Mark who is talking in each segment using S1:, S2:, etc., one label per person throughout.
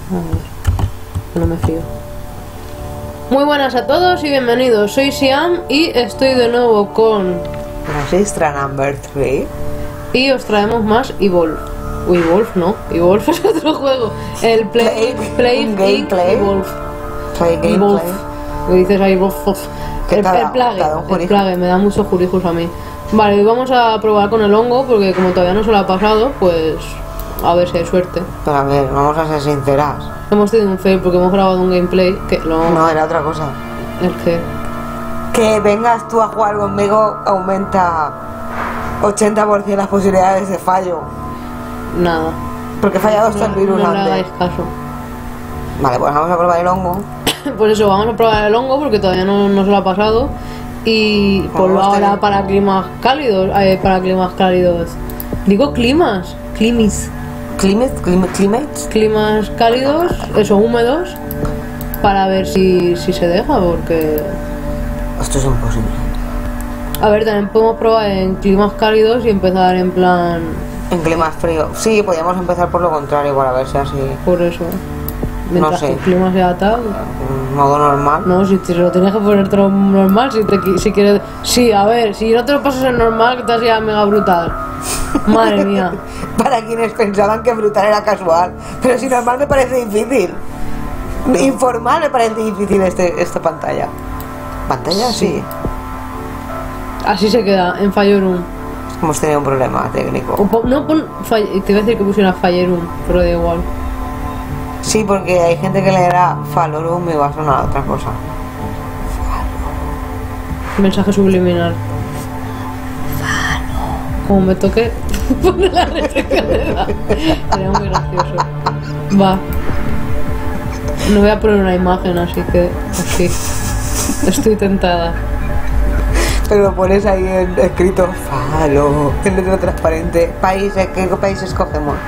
S1: Que no me fío. Muy buenas a todos y bienvenidos. Soy Siam y estoy de nuevo con
S2: Registra number 3.
S1: y os traemos más Evolve. Evolve no, Evolve es otro juego. El Play
S2: Gameplay.
S1: Evolve.
S2: Play
S1: Evolve.
S2: gameplay.
S1: Lo dices ahí, Evolve.
S2: Que
S1: El
S2: cada un
S1: plague, me da muchos jurijos a mí. Vale, hoy vamos a probar con el hongo porque como todavía no se lo ha pasado, pues a ver si hay suerte.
S2: Pero a ver, vamos a ser sinceras.
S1: Hemos tenido un fail porque hemos grabado un gameplay que
S2: No, era otra cosa.
S1: el que
S2: Que vengas tú a jugar conmigo aumenta 80% las posibilidades de fallo.
S1: nada.
S2: Porque fallado está el virus
S1: No le
S2: antes.
S1: hagáis caso.
S2: Vale, pues vamos a probar el hongo.
S1: Por eso vamos a probar el hongo porque todavía no se lo ha pasado. Y por
S2: Vamos a
S1: ahora
S2: tener-
S1: para climas cálidos. Digo climas. Climas cálidos, eso, húmedos. Para ver si se deja, porque.
S2: Esto es imposible.
S1: A ver, también podemos probar en climas cálidos y empezar en plan.
S2: En clima frío. Sí, podríamos empezar por lo contrario para ver si así.
S1: Por eso. Mientras
S2: sé.
S1: que el clima sea tal.
S2: Modo normal.
S1: No, si te lo tienes que poner todo normal, si quieres. Sí, a ver, si no te lo pasas en normal, que te hacía mega brutal. Madre mía.
S2: Para quienes pensaban que brutal era casual. Pero si normal me parece difícil. Informal me parece difícil esta pantalla. ¿Pantalla? Sí.
S1: Así se queda, en Fallorum.
S2: Hemos tenido un problema técnico.
S1: No pon. Te iba a decir que pusiera Fallorum, pero da igual.
S2: Sí, porque hay gente que leerá Falorum y va a sonar otra cosa.
S1: Mensaje subliminal. Como me toque, pone la restricción de edad. Sería muy gracioso. Va. No voy a poner una imagen, así que. Así. Estoy tentada.
S2: Pero lo pones ahí escrito Falo, en letra transparente. Países, ¿qué país escogemos?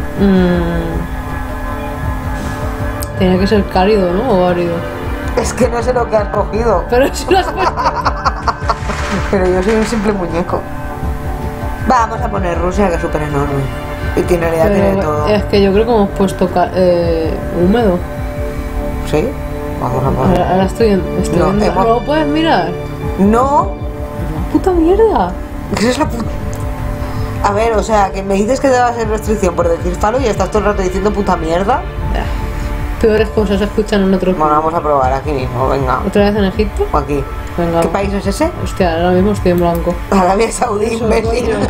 S1: Tiene que ser cálido, ¿no? O árido.
S2: Es que no sé lo que has cogido.
S1: Pero si lo has puesto.
S2: Pero yo soy un simple muñeco. Vamos a poner Rusia, que es súper enorme. Y tiene realidad, tiene todo.
S1: Es que yo creo que hemos puesto húmedo.
S2: ¿Sí? Vamos a poner.
S1: Ahora estoy
S2: No,
S1: viendo.
S2: hemos-
S1: ¿Lo puedes mirar?
S2: No,
S1: ¡Puta mierda!
S2: esa es la puta. A ver, o sea, que me dices que te va a ser restricción por decir falo y estás todo el rato diciendo puta mierda.
S1: Peores cosas se escuchan en otros.
S2: Bueno, vamos a probar aquí mismo, venga.
S1: ¿Otra vez en Egipto?
S2: O aquí.
S1: Venga.
S2: ¿Qué país es ese?
S1: Hostia, ahora mismo estoy en blanco.
S2: Arabia Saudí,
S1: Eso,
S2: imbécil.
S1: coño.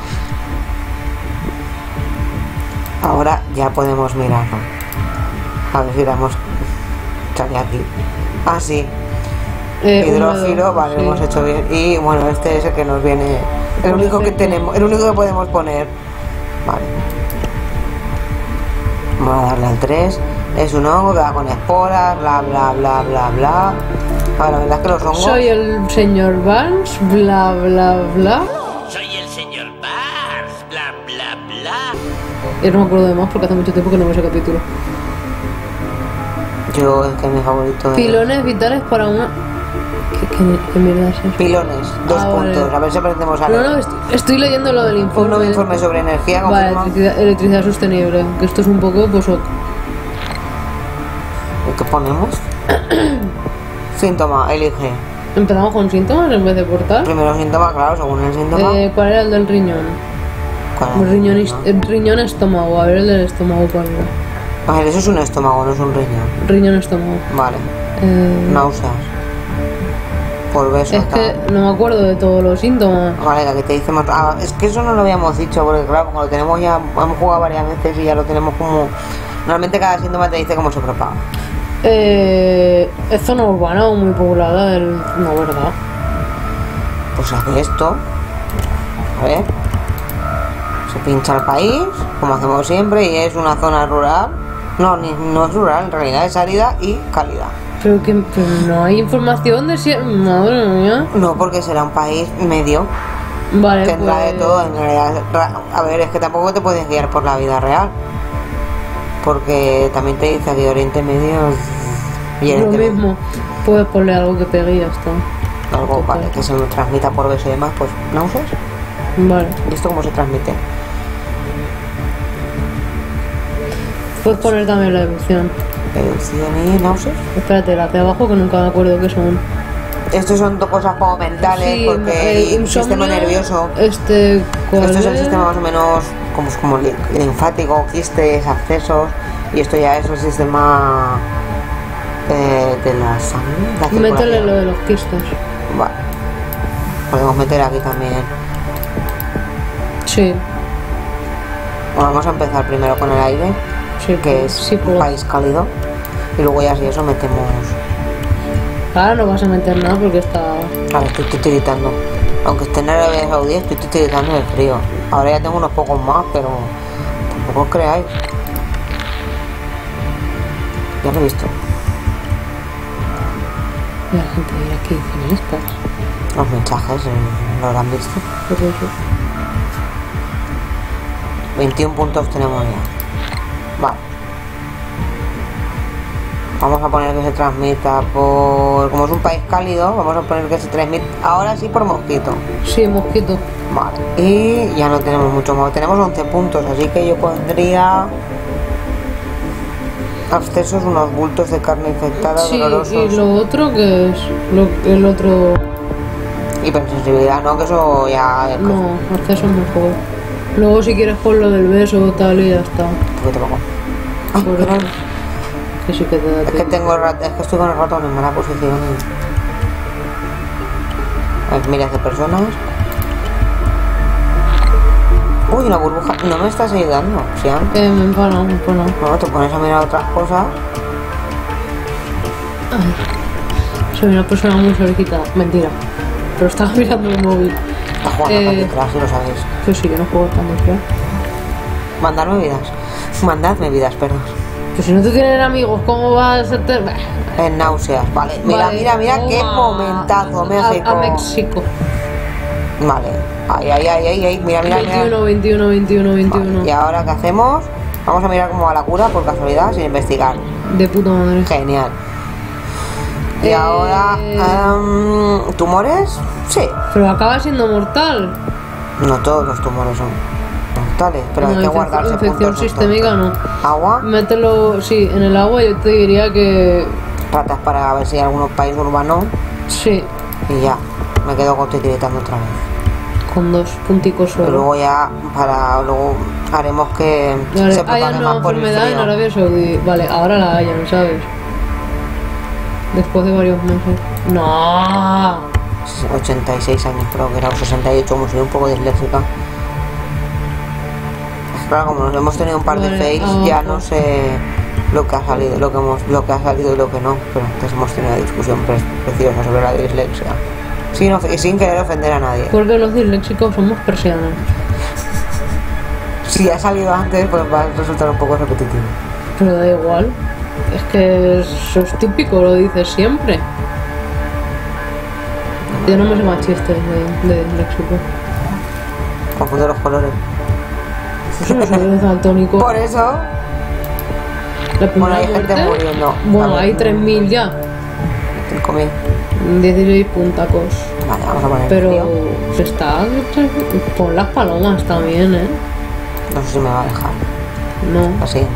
S2: Ahora ya podemos mirarlo. A ver si damos. Sale aquí. Ah, sí. Hidrófilo,
S1: Húmedo,
S2: vale,
S1: sí.
S2: lo hemos hecho bien. Y bueno, este es el que nos viene. El único que tenemos, el único que podemos poner. Vale. Vamos a darle al 3. Es un hongo que va con esporas, bla bla bla bla bla. A ver, la verdad es que los hongos.
S1: Soy el señor Barnes, bla bla bla.
S3: Soy el señor Bars, bla bla bla.
S1: Yo no me acuerdo de más porque hace mucho tiempo que no veo ese capítulo.
S2: Yo es que mi favorito es.
S1: Pilones vitales para una. ¿Qué mierda es eso?
S2: Pilones, 2
S1: Ah, vale.
S2: puntos. A ver si aprendemos a
S1: No,
S2: leer.
S1: no, estoy leyendo lo del
S2: Un
S1: informe.
S2: nuevo informe sobre energía.
S1: Vale,
S2: confirma.
S1: electricidad sostenible. Que esto es un poco, pues.
S2: ¿Qué ponemos? Síntoma, elige.
S1: Empezamos con síntomas en vez de portal.
S2: Primero síntoma, claro, según el síntoma.
S1: ¿Cuál era el del riñón?
S2: ¿Cuál es
S1: El
S2: el
S1: riñón,
S2: síntoma?
S1: el riñón estómago. A ver el del estómago cuál era.
S2: A ver, eso es un estómago, no es un riñón.
S1: Riñón estómago.
S2: Vale. Náuseas. Por beso.
S1: Es que no me acuerdo de todos los síntomas.
S2: Vale, la que te dice más. Ah, es que eso no lo habíamos dicho, porque claro, como lo tenemos ya, hemos jugado varias veces y ya lo tenemos como. Normalmente cada síntoma te dice cómo se propaga.
S1: Es zona urbana o muy poblada, no, ¿verdad?
S2: Pues hace esto. A ver. Se pincha el país, como hacemos siempre, y es una zona rural. No, no es rural, en realidad es árida y cálida.
S1: Pero no hay información de si. Madre mía.
S2: No, porque será un país medio.
S1: Vale,
S2: Tendrá de
S1: pues.
S2: todo, en realidad. A ver, es que tampoco te puedes guiar por la vida real. Porque también te dice que Oriente Medio y
S1: Lo
S2: Oriente Medio.
S1: mismo. Puedes ponerle algo que pegue y ya está.
S2: Algo, vale, que se transmita por beso y demás, pues náuseas.
S1: Vale.
S2: ¿Y esto cómo se transmite?
S1: Puedes poner también la erupción.
S2: Erupción y náuseas.
S1: Espérate, la de abajo que nunca me acuerdo qué son.
S2: Estos son cosas como mentales,
S1: Sí,
S2: porque el sistema
S1: insomnio,
S2: nervioso.
S1: ¿cuál
S2: Esto es el sistema más o menos como linfático, quistes, abscesos. Y esto ya es el sistema de la sangre.
S1: Métele lo de los quistes.
S2: Vale. Podemos meter aquí también.
S1: Sí,
S2: Bueno, vamos a empezar primero con el aire,
S1: sí,
S2: que es
S1: sí,
S2: un
S1: puedo.
S2: país cálido. Y luego ya si eso metemos.
S1: Ahora no vas a meter nada porque está...
S2: Claro, estoy tiritando. Aunque esté en Arabia Saudí, estoy tiritando de frío. Ahora ya tengo unos pocos más, pero tampoco os creáis. Ya lo he visto.
S1: Y la gente dirá que dicen estas.
S2: Los mensajes lo habrán visto.
S1: Por eso.
S2: 21 puntos tenemos ya. Vale. Vamos a poner que se transmita por... Como es un país cálido, vamos a poner que se transmite ahora sí por mosquito.
S1: Sí, mosquito.
S2: Vale. Y ya no tenemos mucho más. Tenemos 11 puntos, así que yo pondría... abscesos, unos bultos de carne infectada,
S1: Sí,
S2: dolorosos.
S1: y lo otro que es... el otro...
S2: Hipersensibilidad, no, que eso ya...
S1: No, acceso mejor. Luego si quieres pon lo del beso o tal y ya está.
S2: Poquito poco. Ay,
S1: Por
S2: que no-
S1: eso. Que sí que te da
S2: Es que
S1: tiempo.
S2: tengo es que estoy con el ratón en mala posición. A ver, miles de personas. Uy, una burbuja. No me estás ayudando, Siam.
S1: Me empana, me empana.
S2: No, te pones a mirar otras cosas.
S1: Soy una persona muy solicitada. Mentira. Pero estaba mirando el móvil.
S2: Estás jugando a Candy Crush, si lo sabéis.
S1: Pues sí, yo no juego Candy Crush.
S2: Mandadme vidas. Mandadme vidas, perdón.
S1: Pues si no te tienen amigos, ¿cómo vas a ser?
S2: En náuseas, vale. Mira,
S1: Vale,
S2: mira qué
S1: vamos
S2: momentazo, México.
S1: A México.
S2: Vale. Ay, mira.
S1: 21, 21, 21, 21.
S2: Vale, ¿y ahora qué hacemos? Vamos a mirar cómo va la cura por casualidad, sin investigar.
S1: De puta madre.
S2: Genial. Y ahora, ¿tumores? Sí.
S1: Pero acaba siendo mortal.
S2: No todos los tumores son mortales, pero hay
S1: No,
S2: que guardarse
S1: infección
S2: puntos.
S1: sistémica no.
S2: Agua,
S1: Mételo, sí, en el agua yo te diría que...
S2: ratas para ver si hay algún país urbano
S1: Sí,
S2: y ya. Me quedo con tiritando otra vez.
S1: con 2 punticos
S2: Y
S1: solo.
S2: luego ya, luego haremos que
S1: Vale,
S2: se
S1: haya
S2: propague
S1: una
S2: más por el
S1: enfermedad en
S2: frío.
S1: Arabia Saudí. Vale, ahora la hayan, ¿sabes? Después de varios meses. No.
S2: 86 años creo que era, o 68, como soy un poco disléxica. Claro, como nos hemos tenido un par de
S1: Vale,
S2: fails, ya
S1: abajo.
S2: no sé lo que ha salido, lo que ha salido y lo que no, pero antes hemos tenido una discusión preciosa sobre la dislexia. Y sin querer ofender a nadie.
S1: Porque los disléxicos somos persianos.
S2: Si ha salido antes, pues va a resultar un poco repetitivo.
S1: Pero da igual. Es que eso es típico, lo dices siempre. Yo no me sé más chistes de disléxico.
S2: Confundo los colores.
S1: Eso no soy un daltónico.
S2: Por eso,
S1: La primera
S2: bueno, hay gente
S1: muerte,
S2: muriendo.
S1: bueno,
S2: A ver,
S1: hay 3000 ya.
S2: 5.000.
S1: 16 puntacos.
S2: Vale, vamos a poner
S1: Pero
S2: frío.
S1: se está... Pon las palomas también, ¿eh?
S2: No sé si me va a dejar.
S1: No.
S2: La siguiente.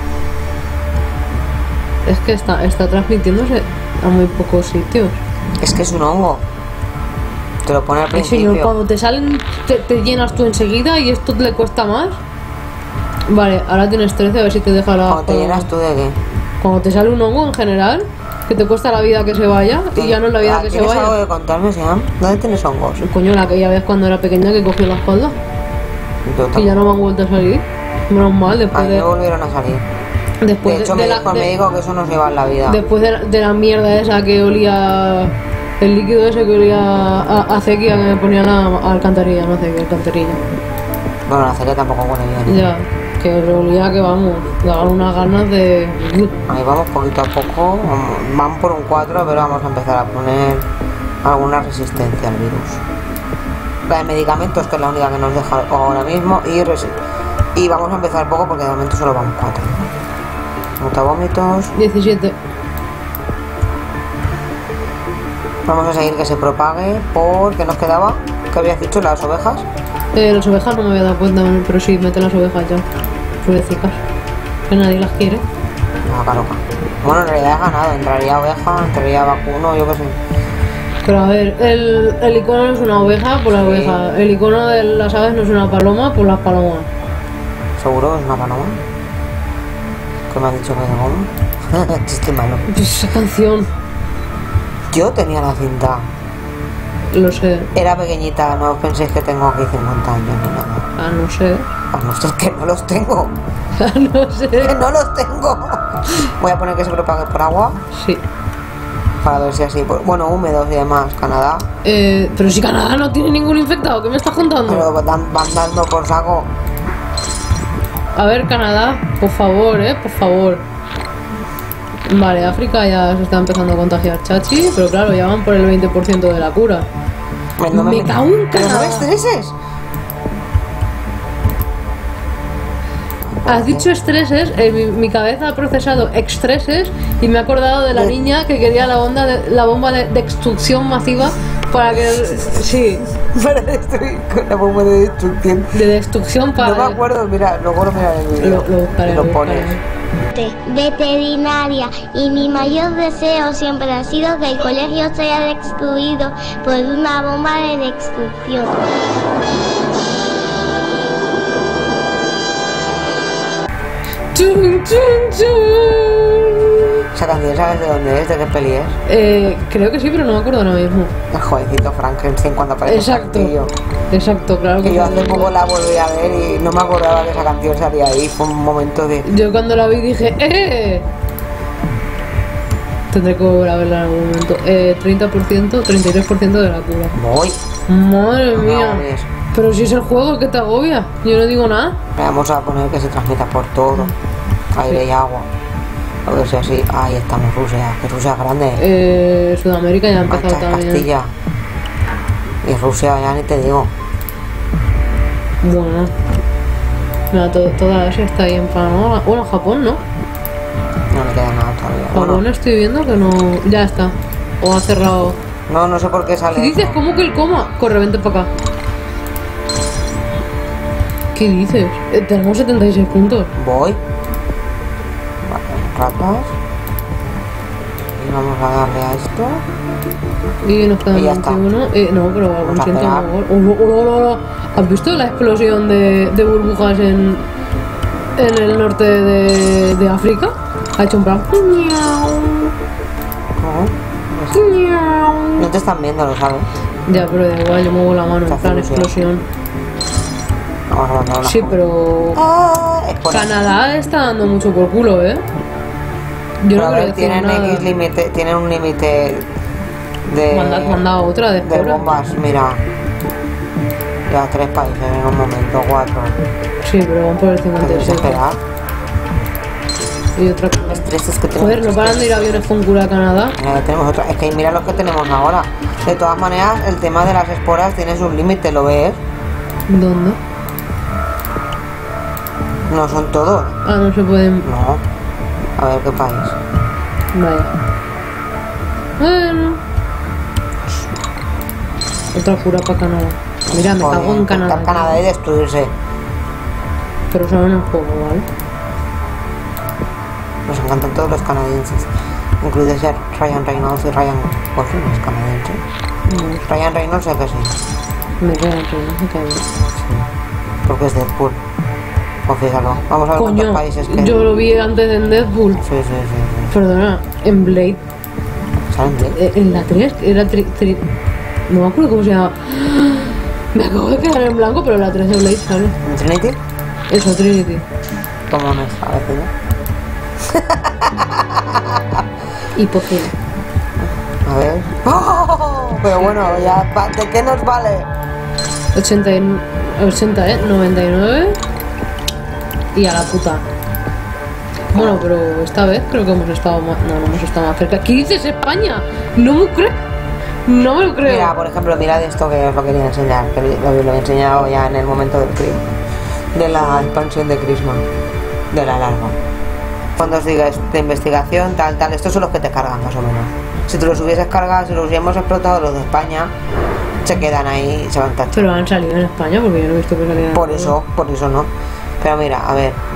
S1: Es que está transmitiéndose a muy pocos sitios.
S2: Es que es un hongo. Te lo pone al
S1: Y
S2: principio.
S1: señor, cuando te salen, te llenas tú enseguida y esto le cuesta más. Vale, ahora tienes 13, a ver si te deja la...
S2: ¿Cómo te llenas tú de qué?
S1: Cuando te sale un hongo en general, que te cuesta la vida que se vaya, y ya no es la vida que se
S2: ¿Tienes algo
S1: vaya.
S2: de contarme, Siam? ¿Dónde tienes hongos?
S1: Coño, la que ya ves cuando era pequeña que cogió la espalda, que ya no me han vuelto a salir. Menos mal, después
S2: me
S1: de...
S2: volvieron a salir.
S1: Después
S2: De hecho,
S1: de
S2: me
S1: la-
S2: dijo el
S1: de-
S2: médico que eso nos lleva en la vida.
S1: Después de la mierda esa que olía... El líquido ese que olía a acequia que me ponía a alcantarilla, no acequia, alcantarilla.
S2: Bueno, la celia tampoco huele bien.
S1: Ya, que le olía que vamos, daban unas ganas de...
S2: Ahí vamos poquito a poco. Van por un 4, pero vamos a empezar a poner alguna resistencia al virus. La de medicamentos, que es la única que nos deja ahora mismo. Y vamos a empezar poco porque de momento solo van 4. Mutavómitos.
S1: 17.
S2: Vamos a seguir que se propague porque nos quedaba, ¿qué habías dicho? Las ovejas.
S1: Las ovejas no me había dado cuenta, pero sí, mete las ovejas ya. Pobrecicas. Que nadie las quiere.
S2: Vaca loca. Bueno, en realidad es ganado, entraría oveja, entraría vacuno, yo qué sé.
S1: Pero a ver, el icono no es una oveja por la
S2: Sí.
S1: oveja. El icono de las aves no es una paloma por las palomas.
S2: ¿Seguro que es una paloma? ¿Qué me has dicho que es cómo? Chiste malo.
S1: Pues esa canción,
S2: Yo tenía la cinta.
S1: lo sé.
S2: Era pequeñita, no penséis que tengo aquí 50 años ni nada.
S1: Ah, no sé.
S2: A no ser que no los tengo.
S1: Ah, no sé.
S2: Que no los tengo. Voy a poner que se propague por agua
S1: Sí.
S2: para ver si así. Bueno, húmedos y demás, Canadá.
S1: Pero si Canadá no tiene ningún infectado, ¿qué me estás contando?
S2: Pero van dando por saco.
S1: A ver, Canadá, por favor, por favor. Vale, África ya se está empezando a contagiar chachi, pero claro, ya van por el 20% de la cura.
S2: No
S1: Me cago en
S2: Pero no
S1: Canadá.
S2: me estreses.
S1: Has dicho estreses, mi cabeza ha procesado extreses y me he acordado de la niña que quería la bomba de destrucción masiva para que... Sí,
S2: Para destruir con la bomba de destrucción.
S1: de destrucción para...
S2: No me acuerdo, mira, luego lo miraré en el vídeo.
S1: Lo buscaré,
S2: Y lo
S1: lo
S2: pones.
S1: buscaré.
S4: Veterinaria y mi mayor deseo siempre ha sido que el colegio sea destruido por una bomba de destrucción.
S1: Chun, chun, chun.
S2: Esa canción, ¿sabes de dónde es? ¿De qué peli es?
S1: Creo que sí, pero no me acuerdo ahora mismo.
S2: El jovencito Frankenstein cuando aparece el
S1: Exacto,
S2: castillo.
S1: exacto, claro
S2: Que
S1: que
S2: yo
S1: sí.
S2: hace poco la volví a ver y no me acordaba que esa canción salía ahí. Fue un momento de...
S1: Yo cuando la vi dije, ¡eh! Tendré que volver a verla en algún momento. 30%, 33% de la cura.
S2: Voy.
S1: Madre mía.
S2: Madres.
S1: Pero si es el juego el que te agobia, yo no digo nada.
S2: Vamos a poner que se transmita por todo. Aire y agua. A ver si así... Ahí estamos, Rusia. Que Rusia es grande.
S1: Sudamérica ya ha empezado
S2: Mancha,
S1: también.
S2: Castilla. Y Rusia ya ni te digo.
S1: Bueno. Mira, toda Asia está ahí en plan. ¿No? Bueno, Japón, ¿no?
S2: No me queda nada todavía.
S1: Japón
S2: Bueno,
S1: estoy viendo que no. Ya está. O ha cerrado.
S2: no sé por qué
S1: ¿Qué
S2: sale.
S1: dices?
S2: eso.
S1: ¿Cómo que el coma? Corre, vente para acá. ¿Qué dices? Tenemos 76 puntos.
S2: Voy. Vale, ratas. Y vamos a darle a esto.
S1: Y nos quedan
S2: Y ya está.
S1: 21. No, pero algún
S2: Vamos a
S1: siento
S2: pegar.
S1: mejor. ¡Oh! ¿Has visto la explosión de burbujas en el norte de África? Ha hecho un plan.
S2: No te están viendo, lo sabes.
S1: Ya, pero da igual, yo muevo la mano, en plan
S2: Hace
S1: explosión.
S2: Vamos a mandar una.
S1: Sí, pero.
S2: Ah, es por
S1: Canadá está dando mucho por culo, ¿eh? Yo
S2: Pero
S1: no
S2: a
S1: quiero
S2: ver,
S1: decir
S2: tienen
S1: nada.
S2: X límite, tienen un límite de.
S1: Manda otra de
S2: de
S1: fuera.
S2: bombas, mira. Ya 3 países en un momento, 4.
S1: Sí, pero van por el
S2: ¿Qué debes
S1: 56.
S2: esperar?
S1: Y otra cosa.
S2: Estreses que tenemos.
S1: Joder, no paran de ir aviones con cura a Canadá.
S2: Mira, tenemos otra. Es que mira los que tenemos ahora. De todas maneras, el tema de las esporas tienes un límite, ¿lo ves?
S1: ¿Dónde?
S2: No son todos.
S1: Ah, no se pueden.
S2: No. A ver qué país.
S1: Vaya. Bueno. Otra cura para Canadá. Mira, me cago en Canadá.
S2: Intentar Canadá y destruirse.
S1: Pero solo en el juego, ¿vale?
S2: Nos encantan todos los canadienses. Incluidos ya Ryan Reynolds y Ryan Gosling es canadiense. Ryan Reynolds sé que sí.
S1: Me queda que no me cae bien.
S2: Porque es Deadpool. Pues fíjalo. Vamos a ver
S1: Coño,
S2: cuántos países que.
S1: yo lo vi antes en Deadpool.
S2: Sí.
S1: Perdona, en Blade.
S2: ¿Saben de?
S1: En la 3 era no me acuerdo cómo se llama. Me acabo de quedar en blanco, pero en la 3 de Blade sale.
S2: ¿En Trinity?
S1: Eso, Trinity.
S2: ¿Cómo no es? A ver, ¿no?
S1: Y posible.
S2: A ver. ¡Oh! Pero bueno, ya. ¿De qué nos vale?
S1: 80, 99. Y a la puta. Bueno, pero esta vez creo que hemos estado más. No hemos estado más cerca. ¿Qué dices, España? No me creo. No me lo creo.
S2: Mira, por ejemplo, mirad esto que os lo quería enseñar. Que lo he enseñado ya en el momento del de la expansión de Christmas. De la larva. Cuando os diga de investigación, tal. Estos son los que te cargan, más o menos. Si tú los hubieses cargado, si los hubiésemos explotado los de España, se quedan ahí y se van tachando.
S1: Pero han salido en España porque yo no he visto que salieran.
S2: Por eso no. Pero mira, a ver.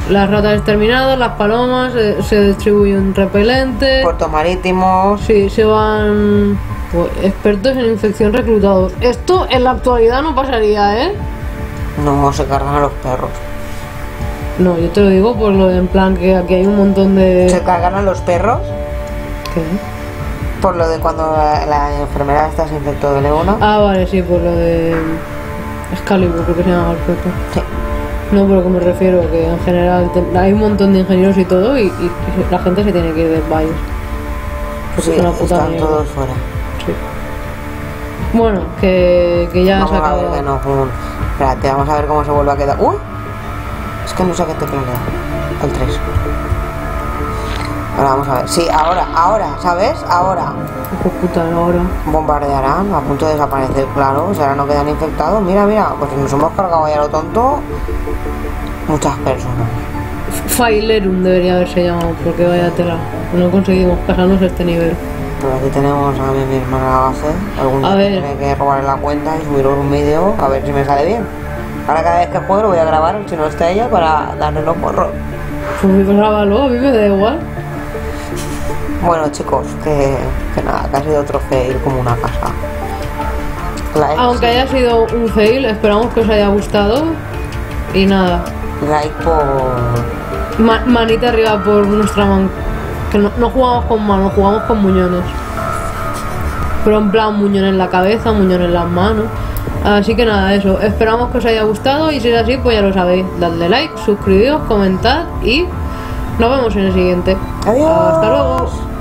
S1: las ratas exterminadas, las palomas, se distribuye un repelente.
S2: Puertos marítimos.
S1: Sí, se van pues, expertos en infección reclutados. Esto en la actualidad no pasaría, ¿eh?
S2: No, se cargan a los perros.
S1: No, yo te lo digo por lo de, en plan que aquí hay un montón de...
S2: ¿Se cargan a los perros?
S1: ¿Qué?
S2: Por lo de cuando la enfermera esta se infectó de leona.
S1: Ah, vale, sí, por lo de... Excalibur, creo que se llama el perro.
S2: Sí.
S1: No, pero que me refiero que en general hay un montón de ingenieros y todo y la gente se tiene que ir del país. Porque
S2: Sí,
S1: es una puta
S2: están
S1: mierda.
S2: todos fuera.
S1: Sí. Bueno, que ya
S2: Vamos
S1: se
S2: a ver
S1: acaba.
S2: que no. Espérate, vamos a ver cómo se vuelve a quedar. ¡Uy! Es que no sé qué tecla le da. El 3. Ahora vamos a ver. Sí, ahora, ¿sabes? Ahora.
S1: Hijo de puta, ahora.
S2: Bombardearán, a punto de desaparecer, claro. O sea, ahora no quedan infectados. Mira, pues nos hemos cargado ya lo tonto. Muchas personas.
S1: Failerum debería haberse llamado, porque vaya tela. No conseguimos pasarnos este nivel.
S2: Pero aquí tenemos a mi hermana la base. Algún
S1: A
S2: día
S1: ver.
S2: tiene que robarle la cuenta y subir un vídeo a ver si me sale bien. Ahora cada vez que juegue lo voy a grabar, si no está ella, para darle los porros.
S1: Pues grábalo, a mí me da igual.
S2: Bueno, chicos, que nada, que ha sido otro fail como una casa. Like,
S1: Aunque haya sido un fail, esperamos que os haya gustado. Y nada,
S2: like por...
S1: manita arriba por nuestra man. Que no jugamos con manos, jugamos con muñones. Pero en plan muñón en la cabeza, muñón en las manos. Así que nada, eso. Esperamos que os haya gustado y si es así, pues ya lo sabéis. Dadle like, suscribíos, comentad y nos vemos en el siguiente.
S2: Adiós.
S1: Hasta luego.